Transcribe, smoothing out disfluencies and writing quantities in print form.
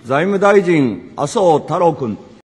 財務大臣、麻生太郎君。